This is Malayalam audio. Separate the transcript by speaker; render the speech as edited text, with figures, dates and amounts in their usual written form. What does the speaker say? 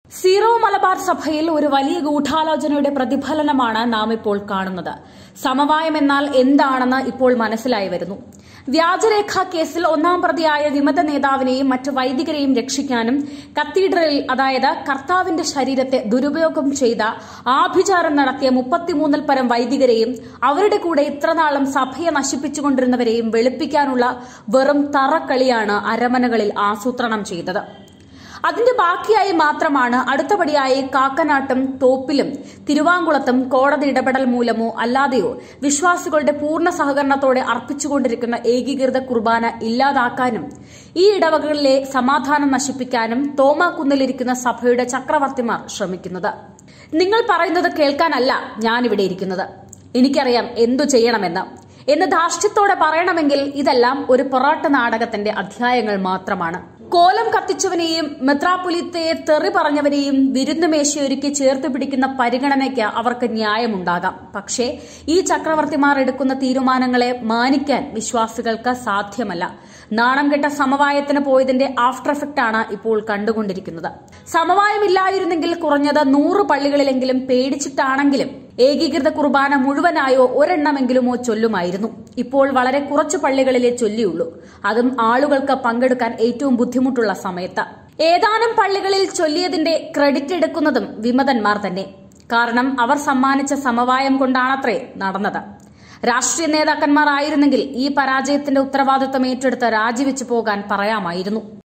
Speaker 1: സീറോ മലബാർ സഭയിൽ ഒരു വലിയ ഗൂഢാലോചനയുടെ പ്രതിഫലനമാണ് നാം ഇപ്പോൾ കാണുന്നത്. സമവായം എന്നാൽ എന്താണെന്ന് ഇപ്പോൾ മനസ്സിലായി വരുന്നു. വ്യാജരേഖാ കേസിൽ ഒന്നാം പ്രതിയായ വിമത നേതാവിനെയും മറ്റ് വൈദികരെയും രക്ഷിക്കാനും കത്തീഡ്രലിൽ, അതായത് കർത്താവിന്റെ ശരീരത്തെ ദുരുപയോഗം ചെയ്ത ആഭിചാരം നടത്തിയ 33 പരം വൈദികരെയും അവരുടെ കൂടെ ഇത്രനാളും സഭയെ നശിപ്പിച്ചുകൊണ്ടിരുന്നവരെയും വെളുപ്പിക്കാനുള്ള വെറും തറക്കളിയാണ് അരമനകളിൽ ആസൂത്രണം ചെയ്തത്. അതിന്റെ ബാക്കിയായി മാത്രമാണ് അടുത്തപടിയായി കാക്കനാട്ടും തോപ്പിലും തിരുവാങ്കുളത്തും കോടതി ഇടപെടൽ മൂലമോ അല്ലാതെയോ വിശ്വാസികളുടെ പൂർണ്ണ സഹകരണത്തോടെ അർപ്പിച്ചുകൊണ്ടിരിക്കുന്ന ഏകീകൃത കുർബാന ഇല്ലാതാക്കാനും ഈ ഇടവകളിലെ സമാധാനം നശിപ്പിക്കാനും തോമാക്കുന്നിലിരിക്കുന്ന സഭയുടെ ചക്രവർത്തിമാർ ശ്രമിക്കുന്നത്. നിങ്ങൾ പറയുന്നത് കേൾക്കാനല്ല ഞാനിവിടെ ഇരിക്കുന്നത്. എനിക്കറിയാം എന്തു ചെയ്യണമെന്ന്. എന്ന് ധാർഷ്ട്യത്തോടെ പറയണമെങ്കിൽ ഇതെല്ലാം ഒരു പൊറാട്ട് നാടകത്തിന്റെ അധ്യായങ്ങൾ മാത്രമാണ്. കോലം കത്തിച്ചവനെയും മെത്രാപ്പൊലീത്തയെ തെറി പറഞ്ഞവരെയും വിരുന്നുമേശയൊരുക്കി ചേർത്ത് പിടിക്കുന്ന പരിഗണനയ്ക്ക് അവർക്ക് ന്യായമുണ്ടാകാം. പക്ഷേ ഈ ചക്രവർത്തിമാർ എടുക്കുന്ന തീരുമാനങ്ങളെ മാനിക്കാൻ വിശ്വാസികൾക്ക് സാധ്യമല്ല. നാണം കെട്ട സമവായത്തിന് പോയതിന്റെ ആഫ്റ്റർ എഫക്റ്റാണ് ഇപ്പോൾ കണ്ടുകൊണ്ടിരിക്കുന്നത്. സമവായമില്ലായിരുന്നെങ്കിൽ കുറഞ്ഞത് 100 പള്ളികളിലെങ്കിലും പേടിച്ചിട്ടാണെങ്കിലും ഏകീകൃത കുർബാന മുഴുവനായോ ഒരെണ്ണമെങ്കിലുമോ ചൊല്ലുമായിരുന്നു. ഇപ്പോൾ വളരെ കുറച്ചു പള്ളികളിലെ ചൊല്ലിയുള്ളൂ, അതും ആളുകൾക്ക് പങ്കെടുക്കാൻ ഏറ്റവും ബുദ്ധിമുട്ടുള്ള സമയത്ത്. ഏതാനും പള്ളികളിൽ ചൊല്ലിയതിന്റെ ക്രെഡിറ്റ് എടുക്കുന്നതും വിമതന്മാർ തന്നെ. കാരണം അവർ സമ്മാനിച്ച സമവായം കൊണ്ടാണത്രേ നടന്നത്. രാഷ്ട്രീയ നേതാക്കന്മാർ ആയിരുന്നെങ്കിൽ ഈ പരാജയത്തിന്റെ ഉത്തരവാദിത്വം ഏറ്റെടുത്ത് രാജിവെച്ചു പോകാൻ പറയാമായിരുന്നു.